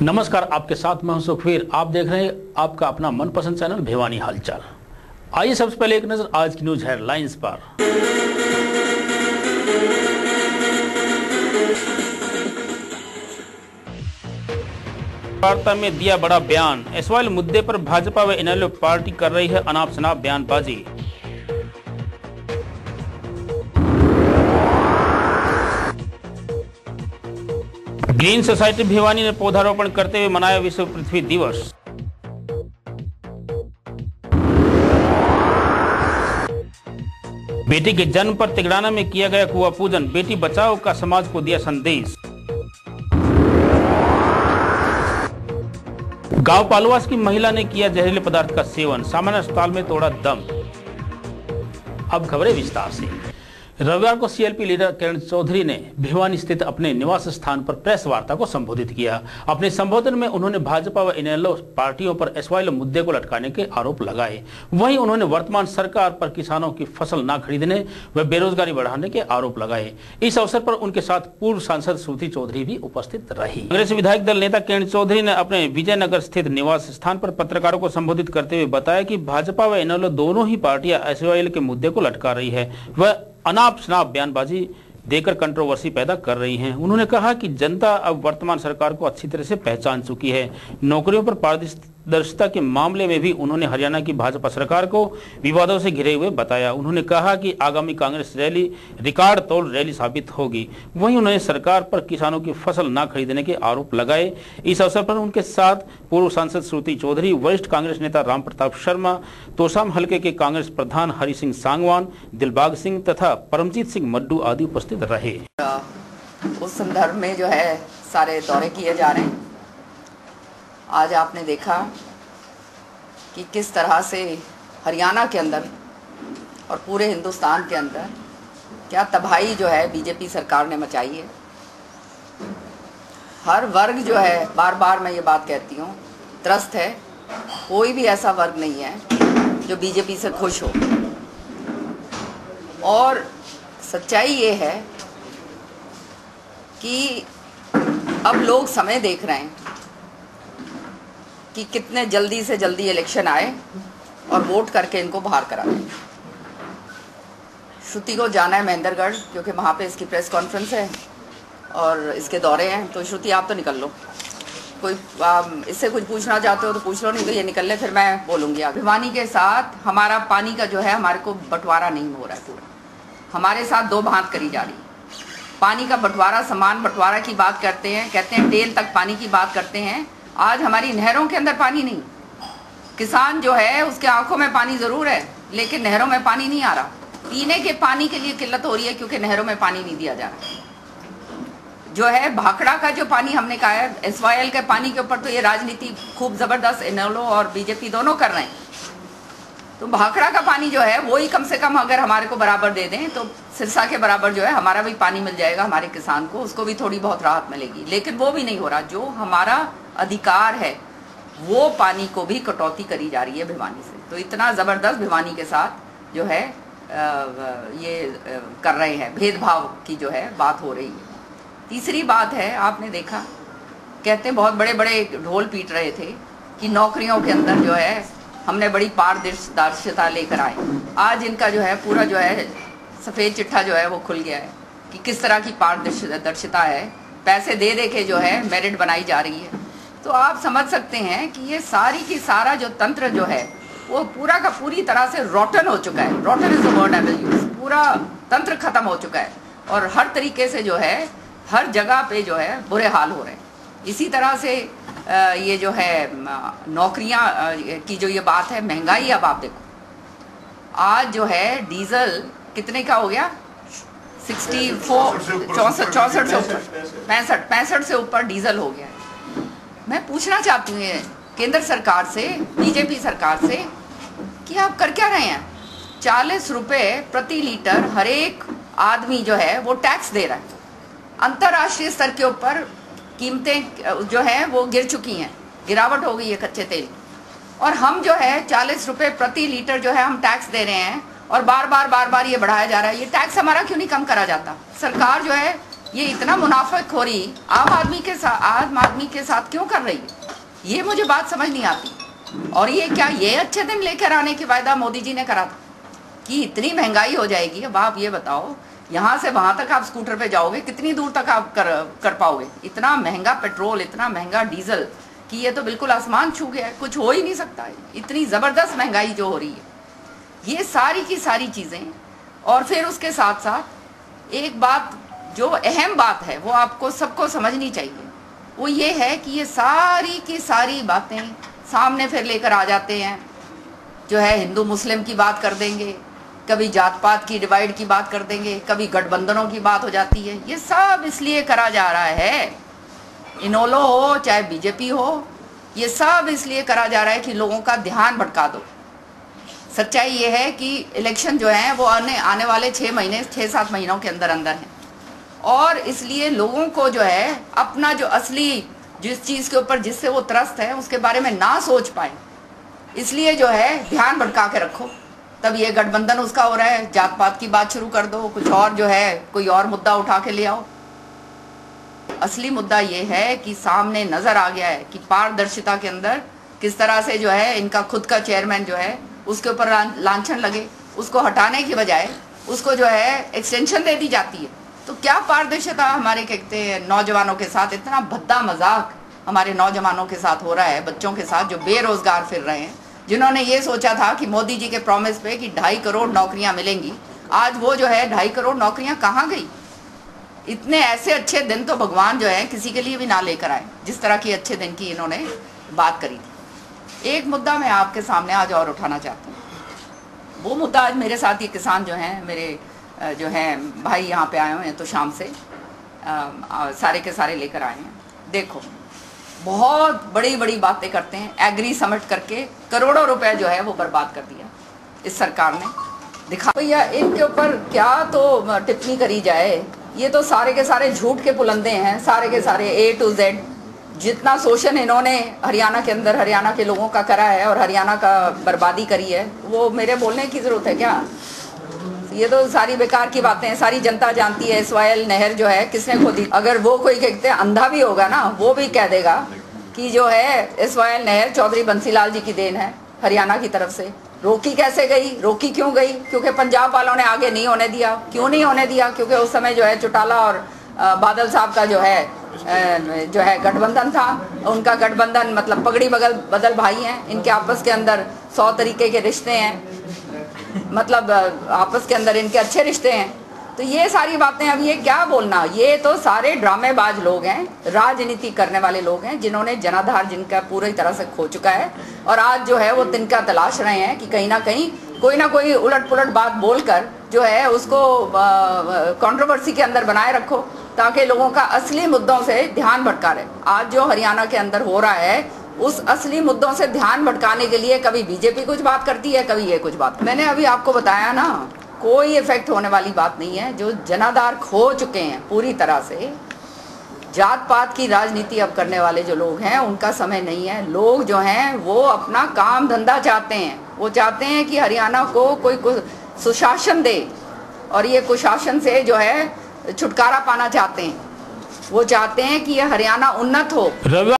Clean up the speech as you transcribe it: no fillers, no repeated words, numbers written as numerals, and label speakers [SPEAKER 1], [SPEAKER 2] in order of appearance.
[SPEAKER 1] नमस्कार, आपके साथ मैं हूं सुखवीर। आप देख रहे हैं आपका अपना मनपसंद चैनल भिवानी हालचाल। आइए सबसे पहले एक नजर आज की न्यूज हेडलाइंस पर। वार्ता में दिया बड़ा बयान। एसवाइएल मुद्दे पर भाजपा व इनेलो पार्टी कर रही है अनाप शनाप बयानबाजी। ग्रीन सोसाइटी भिवानी ने पौधारोपण करते हुए मनाया विश्व पृथ्वी दिवस। बेटी के जन्म पर तिगड़ाना में किया गया कुआं पूजन। बेटी बचाओ का समाज को दिया संदेश। गांव पालवास की महिला ने किया जहरीले पदार्थ का सेवन, सामान्य अस्पताल में तोड़ा दम। अब खबरें विस्तार से। रविवार को सीएलपी लीडर किरण चौधरी ने भिवानी स्थित अपने निवास स्थान पर प्रेस वार्ता को संबोधित किया। अपने संबोधन में उन्होंने भाजपा व इनेलो पार्टियों पर एसवाइएल मुद्दे को लटकाने के आरोप लगाए। वहीं उन्होंने वर्तमान सरकार पर किसानों की फसल न खरीदने व बेरोजगारी बढ़ाने के आरोप लगाए। इस अवसर पर उनके साथ पूर्व सांसद श्रुति चौधरी भी उपस्थित रही। कांग्रेस विधायक दल नेता किरण चौधरी ने अपने विजयनगर स्थित निवास स्थान पर पत्रकारों को संबोधित करते हुए बताया कि भाजपा व इनेलो दोनों ही पार्टियां एसवाइएल के मुद्दे को लटका रही है व अनाप शनाप बयानबाजी देकर कंट्रोवर्सी पैदा कर रही हैं। उन्होंने कहा कि जनता अब वर्तमान सरकार को अच्छी तरह से पहचान चुकी है। नौकरियों पर पारदर्शिता के मामले में भी उन्होंने हरियाणा की भाजपा सरकार को विवादों से घिरे हुए बताया। उन्होंने कहा कि आगामी कांग्रेस रैली रिकॉर्ड तोड़ रैली साबित होगी। वहीं उन्होंने सरकार पर किसानों की फसल न खरीदने के आरोप लगाए। इस अवसर पर उनके साथ पूर्व सांसद श्रुति चौधरी, वरिष्ठ कांग्रेस नेता राम प्रताप शर्मा, तोशाम हलके के कांग्रेस प्रधान हरि सिंह सांगवान, दिलबाग सिंह तथा परमजीत सिंह मड्डू आदि उपस्थित रहे।
[SPEAKER 2] उस संदर्भ में जो है सारे दौरे किए जा रहे हैं। आज आपने देखा कि किस तरह से हरियाणा के अंदर और पूरे हिंदुस्तान के अंदर क्या तबाही जो है बीजेपी सरकार ने मचाई है। हर वर्ग जो है, बार बार मैं ये बात कहती हूँ, त्रस्त है। कोई भी ऐसा वर्ग नहीं है जो बीजेपी से खुश हो। और सच्चाई ये है कि अब लोग समय देख रहे हैं कि कितने जल्दी से जल्दी इलेक्शन आए और वोट करके इनको बाहर करा दें। श्रुति को जाना है महेंद्रगढ़, क्योंकि वहाँ पे इसकी प्रेस कॉन्फ्रेंस है और इसके दौरे हैं। तो श्रुति आप तो निकल लो, कोई इससे कुछ पूछना चाहते हो तो पूछ लो, नहीं तो ये निकल ले, फिर मैं बोलूँगी। भिवानी के साथ हमारा पानी का जो है हमारे को बंटवारा नहीं हो रहा है पूरा। हमारे साथ दो बात करी जा रही है। पानी का बंटवारा, समान बंटवारा की बात करते हैं, कहते हैं टेल तक पानी की बात करते हैं। आज हमारी नहरों के अंदर पानी नहीं। किसान जो है उसके आंखों में पानी जरूर है, लेकिन नहरों में पानी नहीं आ रहा। पीने के पानी के लिए किल्लत हो रही है क्योंकि नहरों में पानी नहीं दिया जा रहा। जो है भाखड़ा का जो पानी हमने कहा है, एसवाइएल के पानी के ऊपर तो ये राजनीति खूब जबरदस्त इनेलो और बीजेपी दोनों कर रहे हैं। तो भाखड़ा का पानी जो है वो ही कम से कम अगर हमारे को बराबर दे दें तो सिरसा के बराबर जो है हमारा भी पानी मिल जाएगा। हमारे किसान को उसको भी थोड़ी बहुत राहत मिलेगी, लेकिन वो भी नहीं हो रहा। जो हमारा अधिकार है वो पानी को भी कटौती करी जा रही है भिवानी से। तो इतना ज़बरदस्त भिवानी के साथ जो है ये कर रहे हैं, भेदभाव की जो है बात हो रही है। तीसरी बात है, आपने देखा कहते हैं बहुत बड़े बड़े ढोल पीट रहे थे कि नौकरियों के अंदर जो है हमने बड़ी पारदर्शिता लेकर आए। आज इनका जो है पूरा जो है सफ़ेद चिट्ठा जो है वो खुल गया है कि किस तरह की पारदर्शिता है। पैसे दे दे के जो है मेरिट बनाई जा रही है। तो आप समझ सकते हैं कि ये सारी की सारा जो तंत्र जो है वो पूरा का पूरी तरह से रॉटन हो चुका है। Rotten is the word I will use. पूरा तंत्र खत्म हो चुका है और हर तरीके से जो है हर जगह पे जो है बुरे हाल हो रहे हैं। इसी तरह से ये जो है नौकरियां की जो ये बात है, महंगाई, अब आप देखो आज जो है डीजल कितने का हो गया, 64 64 से ऊपर 65 से ऊपर डीजल हो गया है। मैं पूछना चाहती हूँ केंद्र सरकार से, बीजेपी सरकार से कि आप कर क्या रहे हैं। 40 रुपए प्रति लीटर हर एक आदमी जो है वो टैक्स दे रहा है। अंतर्राष्ट्रीय स्तर के ऊपर कीमतें जो है वो गिर चुकी हैं, गिरावट हो गई है कच्चे तेल। और हम जो है 40 रुपए प्रति लीटर जो है हम टैक्स दे रहे हैं और बार बार ये बढ़ाया जा रहा है। ये टैक्स हमारा क्यों नहीं कम करा जाता। सरकार जो है ये इतना मुनाफाखोरी आम आदमी के साथ क्यों कर रही है, ये मुझे बात समझ नहीं आती। और ये क्या ये अच्छे दिन लेकर आने की वायदा मोदी जी ने करा था कि इतनी महंगाई हो जाएगी। अब आप ये बताओ, यहाँ से वहां तक आप स्कूटर पे जाओगे, कितनी दूर तक आप कर पाओगे? इतना महंगा पेट्रोल, इतना महंगा डीजल कि ये तो बिल्कुल आसमान छू गया है, कुछ हो ही नहीं सकता है। इतनी ज़बरदस्त महंगाई जो हो रही है, ये सारी की सारी चीज़ें। और फिर उसके साथ साथ एक बात जो अहम बात है वो आपको सबको समझनी चाहिए, वो ये है कि ये सारी की सारी बातें सामने फिर लेकर आ जाते हैं। जो है हिंदू मुस्लिम की बात कर देंगे, कभी जात पात की डिवाइड की बात कर देंगे, कभी गठबंधनों की बात हो जाती है। ये सब इसलिए करा जा रहा है, इनेलो हो चाहे बीजेपी हो, ये सब इसलिए करा जा रहा है कि लोगों का ध्यान भटका दो। सच्चाई ये है कि इलेक्शन जो है वो आने वाले 6-7 महीनों के अंदर अंदर हैं, और इसलिए लोगों को जो है अपना जो असली जिस चीज़ के ऊपर जिससे वो त्रस्त है उसके बारे में ना सोच पाए, इसलिए जो है ध्यान भटका के रखो। तब ये गठबंधन उसका हो रहा है, जात पात की बात शुरू कर दो, कुछ और जो है कोई और मुद्दा उठा के ले आओ। असली मुद्दा ये है कि सामने नजर आ गया है कि पारदर्शिता के अंदर किस तरह से जो है इनका खुद का चेयरमैन जो है उसके ऊपर लांछन लगे, उसको हटाने की बजाय उसको जो है एक्सटेंशन दे दी जाती है। तो क्या पारदर्शिता हमारे कहते हैं नौजवानों के साथ, इतना भद्दा मजाक हमारे नौजवानों के साथ हो रहा है, बच्चों के साथ जो बेरोजगार फिर रहे हैं, जिन्होंने ये सोचा था कि मोदी जी के प्रॉमिस पे कि 2.5 करोड़ नौकरियां मिलेंगी, आज वो जो है 2.5 करोड़ नौकरियां कहाँ गई? इतने ऐसे अच्छे दिन तो भगवान जो है किसी के लिए भी ना लेकर आए, जिस तरह की अच्छे दिन की इन्होंने बात करी थी। एक मुद्दा मैं आपके सामने आज और उठाना चाहती हूँ। वो मुद्दा आज मेरे साथ ये किसान जो हैं, मेरे जो हैं भाई यहाँ पे आए हुए हैं, तो शाम से सारे के सारे लेकर आए हैं। देखो, बहुत बड़ी बड़ी बातें करते हैं, एग्री समिट करके करोड़ों रुपए जो है वो बर्बाद कर दिया इस सरकार ने। दिखा भैया, इनके ऊपर क्या तो टिप्पणी करी जाए, ये तो सारे के सारे झूठ के पुलंदे हैं, सारे के सारे A to Z। जितना शोषण इन्होंने हरियाणा के अंदर हरियाणा के लोगों का करा है और हरियाणा का बर्बादी करी है, वो मेरे बोलने की जरूरत है क्या? ये तो सारी बेकार की बातें हैं, सारी जनता जानती है। SYL नहर जो है किसने खोदी? अगर वो कोई कहते हैं अंधा भी होगा ना, वो भी कह देगा कि जो है SYL नहर चौधरी बंसीलाल जी की देन है, हरियाणा की तरफ से। रोकी कैसे गई, रोकी क्यों गई? क्योंकि पंजाब वालों ने आगे नहीं होने दिया। क्यों नहीं होने दिया? क्योंकि उस समय जो है चौटाला और बादल साहब का जो है गठबंधन था। उनका गठबंधन मतलब पगड़ी बदल भाई हैं, इनके आपस के अंदर 100 तरीके के रिश्ते हैं, मतलब आपस के अंदर इनके अच्छे रिश्ते हैं। तो ये सारी बातें, अब ये क्या बोलना, ये तो सारे ड्रामेबाज लोग हैं, राजनीति करने वाले लोग हैं, जिन्होंने जनाधार जिनका पूरी तरह से खो चुका है, और आज जो है वो तिनका तलाश रहे हैं कि कहीं ना कोई उलट पुलट बात बोलकर जो है उसको कंट्रोवर्सी के अंदर बनाए रखो, ताकि लोगों का असली मुद्दों से ध्यान भटका रहे। आज जो हरियाणा के अंदर हो रहा है, उस असली मुद्दों से ध्यान भटकाने के लिए कभी बीजेपी कुछ बात करती है, कभी ये कुछ बात। मैंने अभी आपको बताया ना, कोई इफेक्ट होने वाली बात नहीं है। जो जनाधार खो चुके हैं पूरी तरह से, जात पात की राजनीति अब करने वाले जो लोग हैं, उनका समय नहीं है। लोग जो हैं वो अपना काम धंधा चाहते हैं, वो चाहते हैं कि हरियाणा को कोई सुशासन दे, और ये कुशासन से जो है छुटकारा पाना चाहते हैं। वो चाहते हैं कि ये हरियाणा उन्नत हो।